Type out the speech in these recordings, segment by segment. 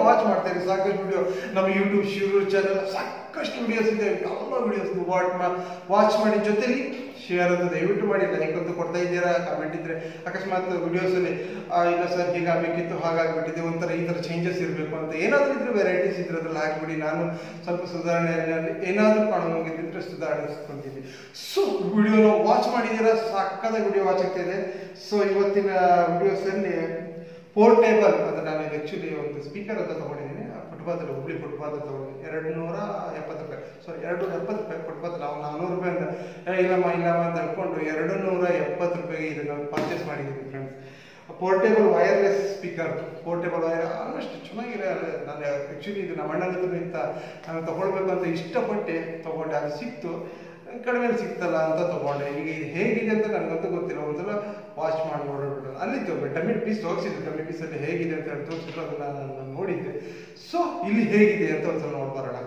Watch ಮಾಡ್ತಾ ಇರಿ. ಸಾಕಷ್ಟು ವಿಡಿಯೋ ನಮ್ಮ ಯೂಟ್ಯೂಬ್ ಶಿವರು ಚಾನಲ್ ಸಾಕಷ್ಟು ವಿಡಿಯೋಸ್ ಇದೆ. ಎಲ್ಲ ವಿಡಿಯೋಸ್ ವಾಚ್ ಮಾಡಿ, ಜೊತೆಲಿ ಶೇರ್ ಅಂತ ದಯವಿಟ್ಟು ಮಾಡಿ. ಲೈಕ್ ಅಂತ ಕೊಡ್ತಾ ಇದ್ದೀರಾ, ಕಮೆಂಟ್ ಇದ್ರೆ ಅಕಸ್ಮಾತ್ ವಿಡಿಯೋಸಲ್ಲಿ ಇಲ್ಲ ಸರ್ ಹೀಗಾಗಬೇಕಿತ್ತು, ಹಾಗಾಗ್ಬಿಟ್ಟಿದೆ, ಒಂಥರ ಈ ಥರ ಚೇಂಜಸ್ ಇರಬೇಕು ಅಂತ ಏನಾದರೂ ಇದ್ರೆ ವೆರೈಟೀಸ್ ಇದ್ರೆ ಅದ್ರಲ್ಲಿ ಹಾಕಿಬಿಡಿ. ನಾನು ಸ್ವಲ್ಪ ಸುಧಾರಣೆ ಏನಾದರೂ ಕಾಣೋಂಗಿದ್ರೆ ಸುಧಾರಿಸ್ಕೊಂತೀನಿ. ಸೊ ವಿಡಿಯೋನ ವಾಚ್ ಮಾಡಿದ್ದೀರಾ, ಸಾಕಾದ ವಿಡಿಯೋ ವಾಚ್ ಆಗ್ತಾ ಇದೆ. ಸೊ ಇವತ್ತಿನ ವಿಡಿಯೋಸಲ್ಲಿ ಪೋರ್ಟೇಬಲ್ ಅಂದರೆ ನಾನು ಆ್ಯಕ್ಚುಲಿ ಒಂದು ಸ್ಪೀಕರ್ ಅಂತ ತೊಗೊಂಡಿದ್ದೀನಿ. ಫುಟ್ಪಾತಲ್ಲಿ ಹುಬ್ಳಿ ಫುಟ್ಪಾತ್ ತೊಗೊಂಡಿದ್ದೀನಿ. 270 ರೂಪಾಯಿ, ಸಾರಿ 270 ರೂಪಾಯಿ ಫುಟ್ಪಾತ್. ನಾವು 400 ರೂಪಾಯಿ ಅಂತ ಇಲ್ಲಮ್ಮ ಅಂತ ಹೇಳ್ಕೊಂಡು 270 ರೂಪಾಯಿಗೆ ಇದನ್ನು ಪರ್ಚೇಸ್ ಮಾಡಿದ್ದೀನಿ friends. Portable wireless speaker, portable wire almost ಚೆನ್ನಾಗಿದೆ. ನಾನು ಆ್ಯಕ್ಚುಲಿ ಇದು ನಮ್ಮ ಅಣ್ಣನದ್ದು ಇಂತ ನಾನು ತೊಗೊಳ್ಬೇಕು ಅಂತ ಇಷ್ಟಪಟ್ಟು ತೊಗೊಂಡೆ. ಅದು ಸಿಕ್ತು, ಕಡಿಮೆ ಸಿಕ್ತಲ್ಲ ಅಂತ ತೊಗೊಂಡೆ. ಈಗ ಇದು ಹೇಗಿದೆ ಅಂತ ನನಗಂತೂ ಗೊತ್ತಿಲ್ಲ. ಒಂದ್ಸಲ ವಾಚ್ ಮಾಡಿ ನೋಡೋಣ. ಅಲ್ಲಿತ್ತು ಡಮ್ಮಿ ಪೀಸ್ ತೋರಿಸಿದ್ರು, ಡಮ್ಮಿ ಪೀಸಲ್ಲಿ ಹೇಗಿದೆ ಅಂತ ಹೇಳಿ ತೋರಿಸಿದ್ರು, ಅದನ್ನು ನಾನು ನೋಡಿದ್ದೆ. ಸೊ ಇಲ್ಲಿ ಹೇಗಿದೆ ಅಂತ ಒಂದ್ಸಲ ನೋಡ್ಬರೋಣ.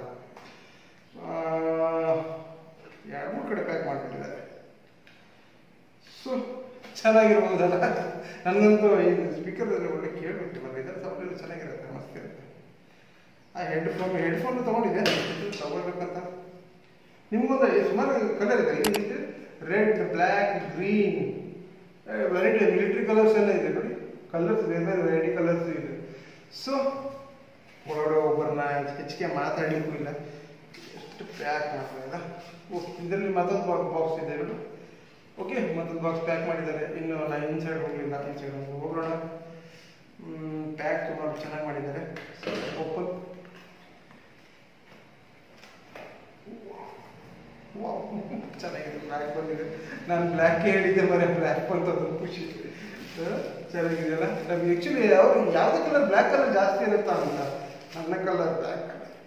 2-3 ಕಡೆ ಪ್ಯಾಕ್ ಮಾಡಿಬಿಟ್ಟಿದ್ದಾರೆ. ಸೊ ಚೆನ್ನಾಗಿರ್ಬೋದಲ್ಲ, ನನಗಂತೂ ಈ ಸ್ಪೀಕರ್ ಒಳ್ಳೆ ಕೇಳ್ಬಿಟ್ಟು ಬರಲಿ. ಇದರ ಸೌಂಡ್ ಚೆನ್ನಾಗಿರುತ್ತೆ, ಮಸ್ತ್ ಇರುತ್ತೆ. ಹೆಡ್ಫೋನ್ ತೊಗೊಂಡಿದ್ದೆ, ತಗೊಳ್ಬೇಕಂತ. ನಿಮ್ಗೊಂದು ಸುಮಾರು ಕಲರ್ ಇದೆ. ಏನಿದೆ, red, black, green, variety military colours ಎಲ್ಲ ಇದೆ ನೋಡಿ. ಕಲರ್ಸ್ ಇದೆ, ವೆರೈಟಿ ಕಲರ್ಸ್ ಇದೆ. ಸೊ ಒಳಗಡೆ ಒಬ್ಬರನ್ನ ಹೆಚ್ಚಿಗೆ ಮಾತಾಡಲಿಕ್ಕೂ ಇಲ್ಲ, ಎಷ್ಟು ಪ್ಯಾಕ್ ಮಾಡ್ತಾಯಿಲ್ಲ. ಇದರಲ್ಲಿ ಮತ್ತೊಂದು ಬಾಕ್ಸ್ ಇದೆ ನೋಡಿ. ಓಕೆ, ಮತ್ತೊಂದು ಬಾಕ್ಸ್ ಪ್ಯಾಕ್ ಮಾಡಿದ್ದಾರೆ. ಇನ್ನು ನಾನು ಇನ್ಸೈಡ್ ಹೋಗಲಿಲ್ಲ, ಇನ್ಸೈಡ್ ಹೋಗೋಣ. ಪ್ಯಾಕ್ ತುಂಬ ಚೆನ್ನಾಗಿ ಮಾಡಿದ್ದಾರೆ. ಓಪನ್. ಚೆನ್ನಾಗಿದೆ, ಬ್ಲ್ಯಾಕ್ ಬಂದಿದೆ. ನಾನು ಬ್ಲ್ಯಾಕ್ ಹೇಳಿದ್ದೆ, ಬರೀ ಬ್ಲ್ಯಾಕ್ ಬಂತ ಖುಷಿ. ಚೆನ್ನಾಗಿದೆಯಲ್ಲ. ನಮ್ಗೆ ಆ್ಯಕ್ಚುಲಿ ಯಾವುದೇ ಕಲರ್ ಬ್ಲ್ಯಾಕ್ ಕಲರ್ ಜಾಸ್ತಿ ಇರುತ್ತಾ ಅಂತ. ನನ್ನ ಕಲರ್ ಬ್ಲ್ಯಾಕ್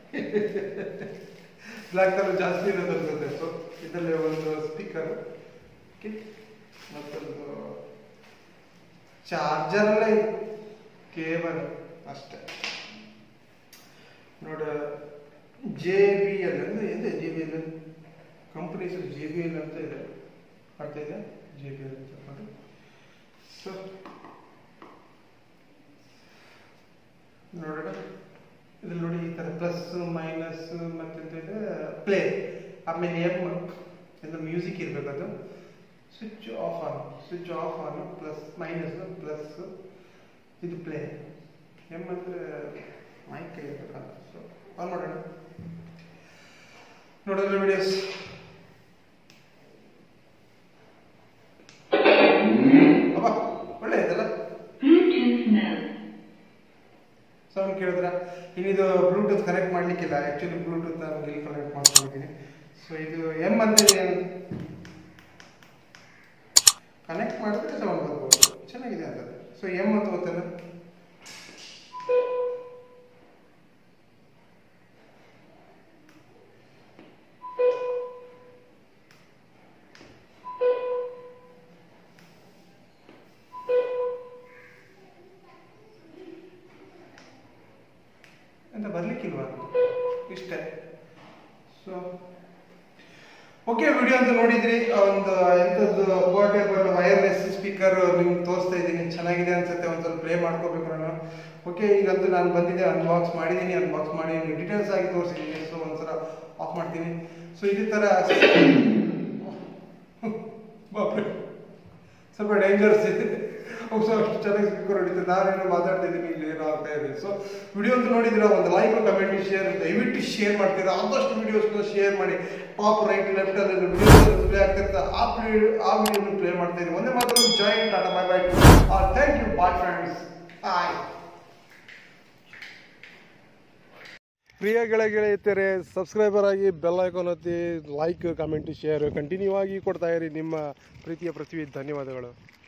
ಕಲರ್ ಜಾಸ್ತಿ ಇರೋದು ಅನ್ಸುತ್ತೆ. ಸೊ ಇದರಲ್ಲಿ ಒಂದು ಸ್ಪೀಕರ್, ಓಕೆ, ಮತ್ತೊಂದು ಚಾರ್ಜರಲ್ಲೇ ಕೇಬಲ್ ಅಷ್ಟೇ ನೋಡ. JBL ಅಂದರೆ ಇದೆ, JBL ಕಂಪ್ನಿ ಹೆಸರು JBL ಅಂತ ಇದೆ, ಆಗ್ತಾ ಇದೆ JBL ಅಂತ ನೋಡಿ. ಸೊ ನೋಡೋಣ, ಇದ್ರಲ್ಲಿ ನೋಡಿ ಈ ಥರ ಪ್ಲಸ್ ಮೈನಸ್ ಮತ್ತೆ ಇದೆ ಪ್ಲೇ, ಆಮೇಲೆ ಎಲ್ಲ ಮ್ಯೂಸಿಕ್ ಇರಬೇಕು. ಅದು switch off on plus minus plus, ಇದು ಪ್ಲೇ. ಅಂದರೆ ಮೈಕ್ ಇರಬೇಕಲ್ಲ. ಸೊ ಆನ್ ಮಾಡೋಣ, ನೋಡೋಣ ವಿಡಿಯೋಸ್. ಅಬ್ಬಾ ಒಳ್ಳೆ ಇದಲ್ಲ ಸೌಂಡ್ ಕೇಳಿದ್ರ. ಇನ್ನಿದು ಬ್ಲೂಟೂತ್ ಕನೆಕ್ಟ್ ಮಾಡಲಿಕ್ಕಿಲ್ಲ. ಆ್ಯಕ್ಚುಲಿ ಬ್ಲೂಟೂತ್ ನಾನು ಇಲ್ಲಿ ಕನೆಕ್ಟ್ ಮಾಡ್ಕೊಂಡಿದ್ದೀನಿ. ಸೊ ಇದು ಅಂತೇಳಿ ಕನೆಕ್ಟ್ ಮಾಡಿದ್ರೆ ಸೌಂಡ್ ಬರ್ಬೋದು, ಚೆನ್ನಾಗಿದೆ ಅಂತ. ಸೊ ಅಂತ ಗೊತ್ತಲ್ಲ. ಅಂತ ಬರ್ಲಿಕ್ಕಿಲ್ವಾ, ಇಷ್ಟೇ. ಸೊ ಓಕೆ, ವಿಡಿಯೋ ಅಂತ ನೋಡಿದ್ರಿ. ಒಂದು ಎಂಥದ್ದು ಪೋರ್ಟೇಬಲ್ ವೈರ್ಲೆಸ್ ಸ್ಪೀಕರ್ ನಿಮ್ಗೆ ತೋರಿಸ್ತಾ ಇದ್ದೀನಿ. ಚೆನ್ನಾಗಿದೆ ಅನ್ಸುತ್ತೆ, ಒಂದು ಸ್ವಲ್ಪ ಪ್ಲೇ ಮಾಡ್ಕೋಬೇಕು ನಾನು. ಓಕೆ, ಈಗಂತೂ ನಾನು ಬಂದಿದ್ದೆ, ಅನ್ಬಾಕ್ಸ್ ಮಾಡಿದ್ದೀನಿ. ಅನ್ಬಾಕ್ಸ್ ಮಾಡಿ ಡೀಟೇಲ್ಸ್ ಆಗಿ ತೋರಿಸಿದ್ದೀನಿ. ಸೊ ಒಂದ್ಸಲ ಆಫ್ ಮಾಡ್ತೀನಿ. ಸೊ ಇದೇ ಥರ ಸ್ವಲ್ಪ ಡೇಂಜರ್ಸ್ ಇದೆ. ಅಷ್ಟು ಚೆನ್ನಾಗಿ ಸ್ಪೀಕರ್ ಹೊಡಿತಾರೆ. ನಾನೇನೋ ಮಾತಾಡ್ತಾ ಇದ್ದೀನಿ, ಇಲ್ಲಿ ಏನೋ ಆಗ್ತಾ ಇದೆ. ಸೊ ವಿಡಿಯೋ ಅಂತ ನೋಡಿದ್ರೆ ಒಂದು ಲೈಕ್, ಕಮೆಂಟ್, ಶೇರ್ ದಯವಿಟ್ಟು ಶೇರ್ ಮಾಡ್ತೀರಾ. ಆದಷ್ಟು ವಿಡಿಯೋಸ್ನ ಶೇರ್ ಮಾಡಿ. ಟಾಪ್ ರೈಟ್ ಲೆಫ್ಟ್ ಅಲ್ಲಿ ವಿಡಿಯೋಸ್ ಪ್ಲೇ ಆಗ್ತಿರ್ತಾರೆ, ಆ ವಿಡಿಯೋನ ಪ್ಲೇ ಮಾಡ್ತಾ ಇದ್ದೀನಿ. ಒಂದೇ ಮಾತ್ರ join tata bye bye. Thank you, bye friends, bye. ಪ್ರಿಯ ಗೆಳೆಯರೇ, ಸಬ್ಸ್ಕ್ರೈಬರ್ ಆಗಿ, ಬೆಲ್ ಐಕಾನ್ ಒತ್ತಿ, ಲೈಕ್, ಕಮೆಂಟ್, ಶೇರ್ ಕಂಟಿನ್ಯೂ ಆಗಿ ಕೊಡ್ತಾ ಇರಿ. ನಿಮ್ಮ ಪ್ರೀತಿಯ ಪೃಥ್ವಿ, ಧನ್ಯವಾದಗಳು.